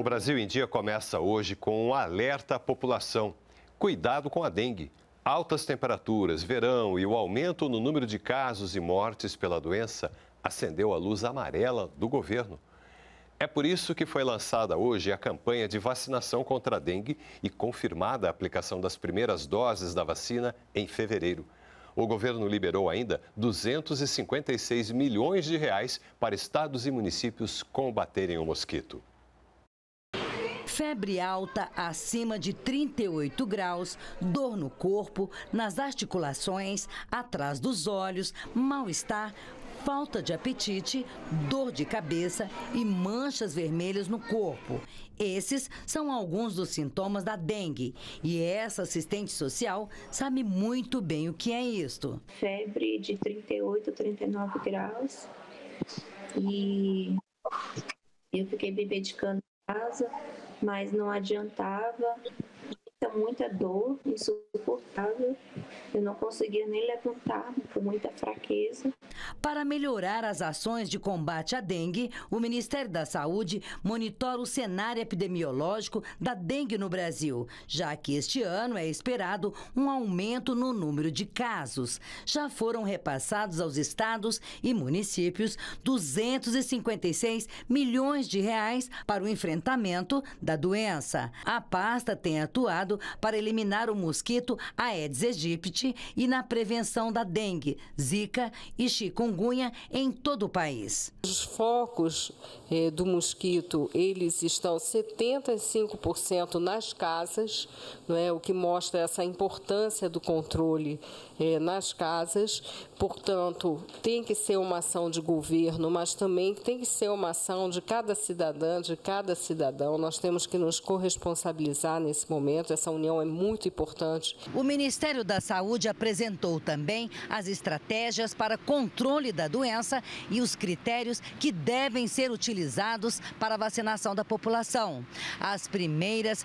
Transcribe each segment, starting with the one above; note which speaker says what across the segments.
Speaker 1: O Brasil em Dia começa hoje com um alerta à população. Cuidado com a dengue. Altas temperaturas, verão e o aumento no número de casos e mortes pela doença acendeu a luz amarela do governo. É por isso que foi lançada hoje a campanha de vacinação contra a dengue e confirmada a aplicação das primeiras doses da vacina em fevereiro. O governo liberou ainda 256 milhões de reais para estados e municípios combaterem o mosquito.
Speaker 2: Febre alta acima de 38 graus, dor no corpo, nas articulações, atrás dos olhos, mal-estar, falta de apetite, dor de cabeça e manchas vermelhas no corpo. Esses são alguns dos sintomas da dengue. E essa assistente social sabe muito bem o que é isto.
Speaker 3: Febre de 38, 39 graus. E eu fiquei me medicando em casa, mas não adiantava. Muita dor, insuportável. Eu não conseguia nem levantar, com muita fraqueza.
Speaker 2: Para melhorar as ações de combate à dengue, o Ministério da Saúde monitora o cenário epidemiológico da dengue no Brasil, já que este ano é esperado um aumento no número de casos. Já foram repassados aos estados e municípios 256 milhões de reais para o enfrentamento da doença. A pasta tem atuado para eliminar o mosquito Aedes aegypti e na prevenção da dengue, zika e chikungunya em todo o país.
Speaker 4: Os focos do mosquito, eles estão 75% nas casas, não é? O que mostra essa importância do controle nas casas. Portanto, tem que ser uma ação de governo, mas também tem que ser uma ação de cada cidadã, de cada cidadão. Nós temos que nos corresponsabilizar nesse momento. Essa união é muito importante.
Speaker 2: O Ministério da Saúde apresentou também as estratégias para controle da doença e os critérios que devem ser utilizados para a vacinação da população. As primeiras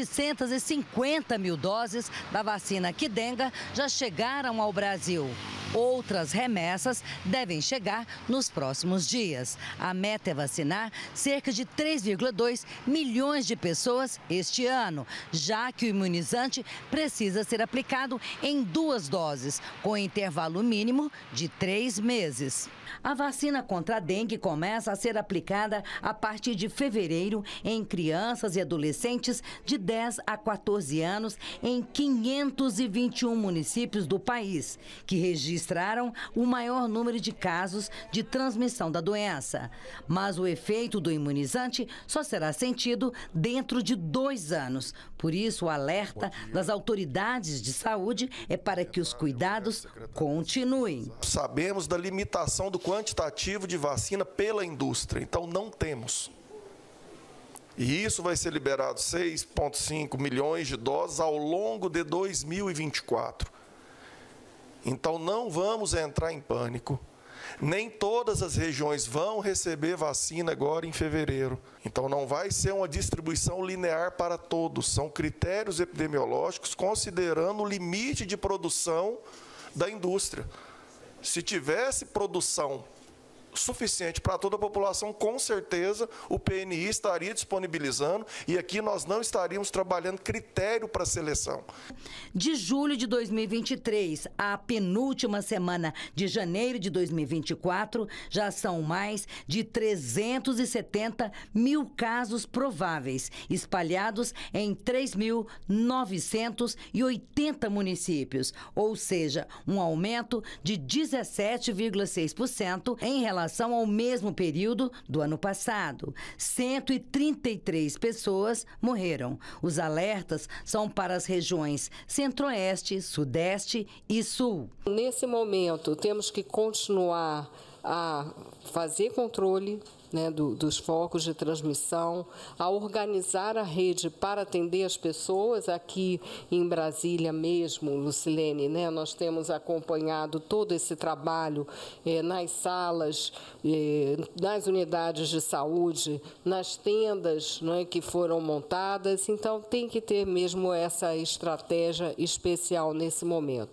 Speaker 2: 750 mil doses da vacina Qdenga já chegaram ao Brasil. Outras remessas devem chegar nos próximos dias. A meta é vacinar cerca de 3,2 milhões de pessoas este ano, já que o imunizante precisa ser aplicado em 2 doses, com intervalo mínimo de 3 meses. A vacina contra a dengue começa a ser aplicada a partir de fevereiro em crianças e adolescentes de 10 a 14 anos em 521 municípios do país, que registraram o maior número de casos de transmissão da doença. Mas o efeito do imunizante só será sentido dentro de 2 anos. Por isso, o alerta das autoridades de saúde é para que os cuidados continuem.
Speaker 5: Sabemos da limitação do quantitativo de vacina pela indústria, então não temos. E isso vai ser liberado 6,5 milhões de doses ao longo de 2024. Então não vamos entrar em pânico. Nem todas as regiões vão receber vacina agora em fevereiro. Então não vai ser uma distribuição linear para todos. São critérios epidemiológicos considerando o limite de produção da indústria. Se tivesse produção suficiente para toda a população, com certeza o PNI estaria disponibilizando e aqui nós não estaríamos trabalhando critério para seleção.
Speaker 2: De julho de 2023 à penúltima semana de janeiro de 2024, já são mais de 370 mil casos prováveis, espalhados em 3.980 municípios, ou seja, um aumento de 17,6% em relação ao mesmo período do ano passado. 133 pessoas morreram. Os alertas são para as regiões Centro-Oeste, Sudeste e Sul.
Speaker 4: Nesse momento, temos que continuar a fazer controle, né, dos focos de transmissão, a organizar a rede para atender as pessoas. Aqui em Brasília mesmo, Lucilene, né, nós temos acompanhado todo esse trabalho nas salas, nas unidades de saúde, nas tendas, né, que foram montadas. Então, tem que ter mesmo essa estratégia especial nesse momento.